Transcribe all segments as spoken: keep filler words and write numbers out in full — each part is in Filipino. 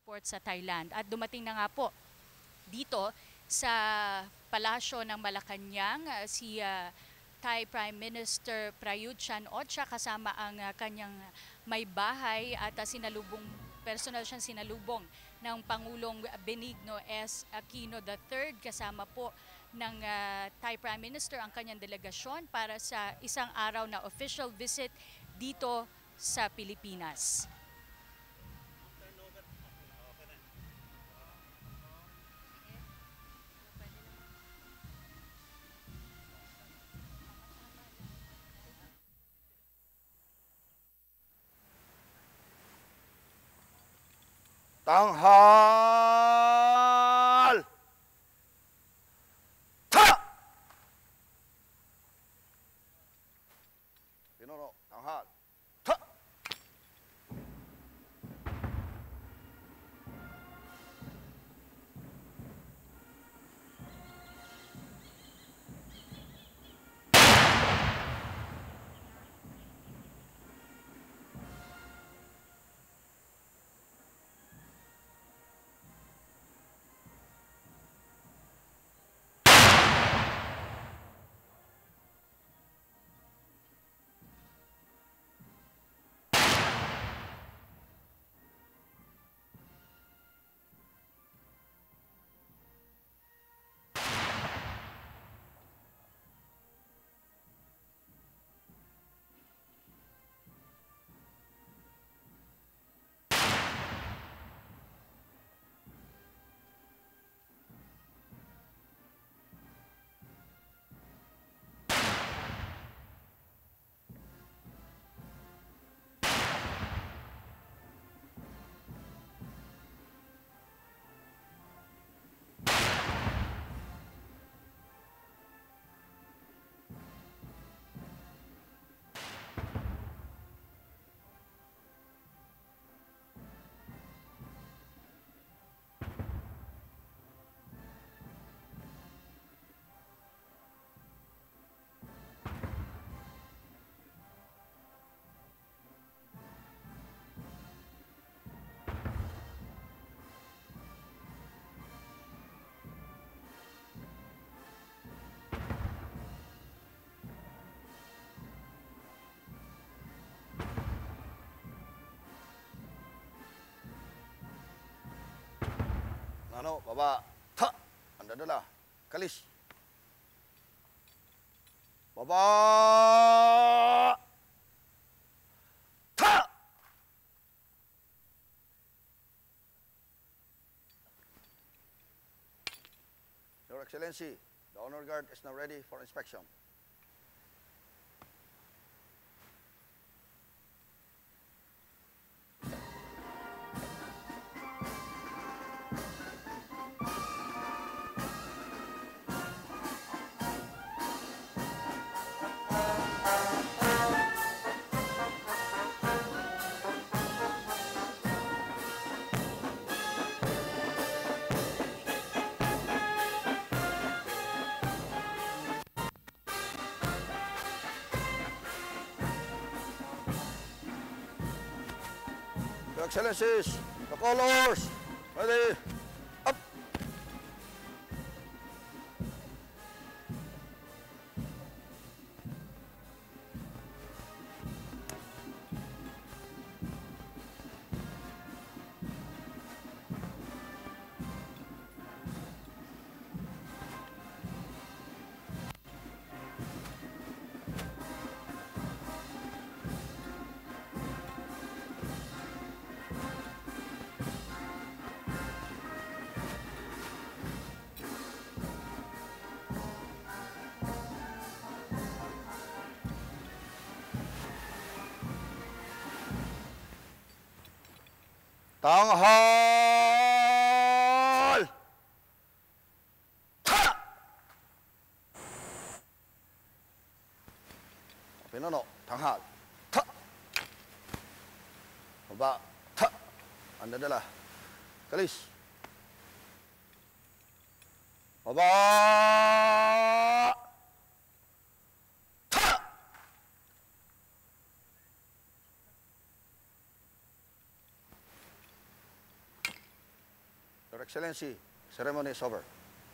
port sa Thailand. At dumating na nga po dito sa palasyo ng Malacanang uh, si uh, Thai Prime Minister Prayut Chan-o-cha kasama ang uh, kanyang may bahay at uh, sinalubong, personal siyang sinalubong ng Pangulong Benigno S. Aquino the third kasama po ng uh, Thai Prime Minister ang kanyang delegasyon para sa isang araw na official visit dito sa Pilipinas. Tanghal! Ta! Pinuno, tanghal. Ta! Ano, baba. Ta! Anda dala. Kalis. Baba! Ta! Your Excellency, the honor guard is now ready for inspection. Your Excellencies, the colors, ready, up! Tanghal! Ta! Pinuno, tanghal. Ta! Baba. Ta! Anda dala. Kalis. Baba! Ta! Excellency, ceremony is over.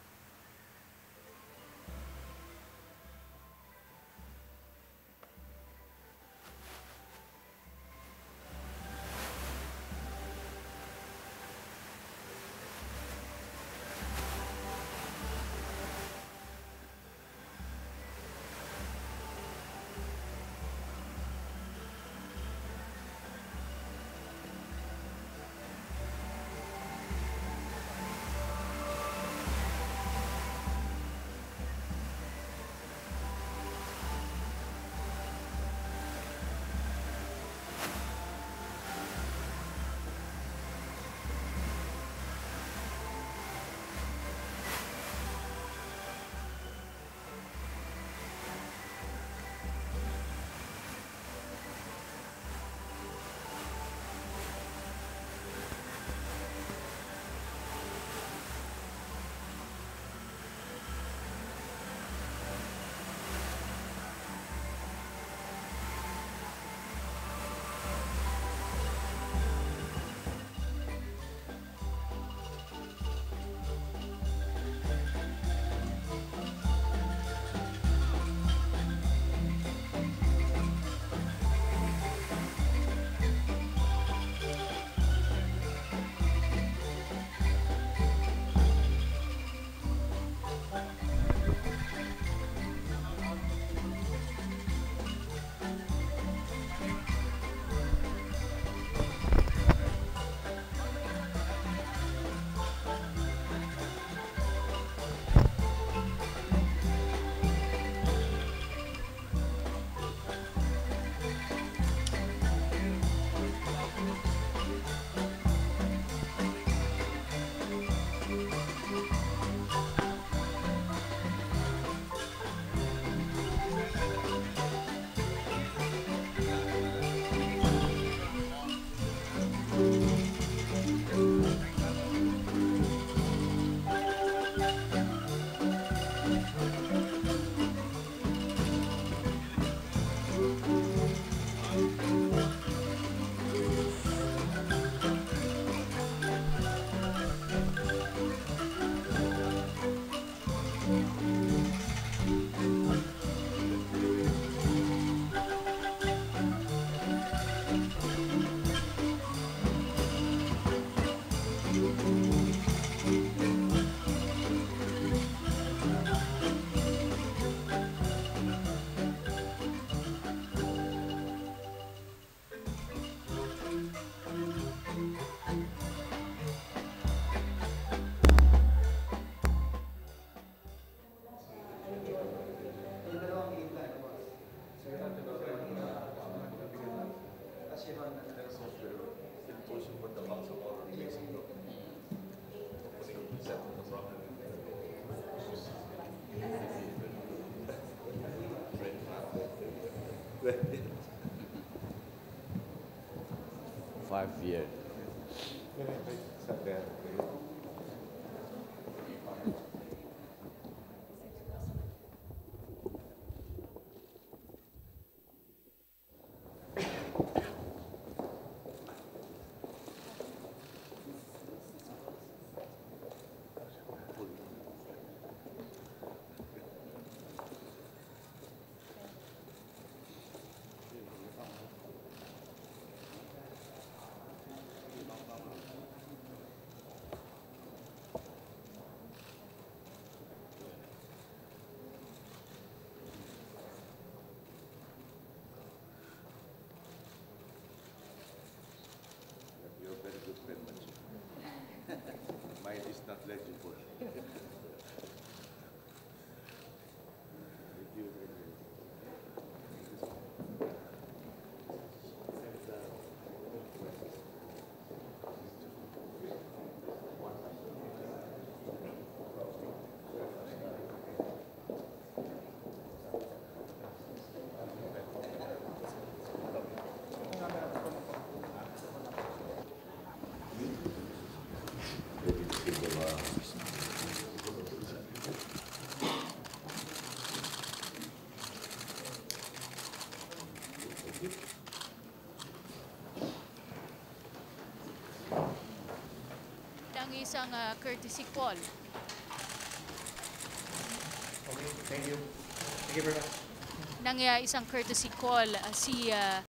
Five years. ng isang ah, courtesy call. Okay, thank you. Thank you very much. Ng ah, isang courtesy call ah, si ah,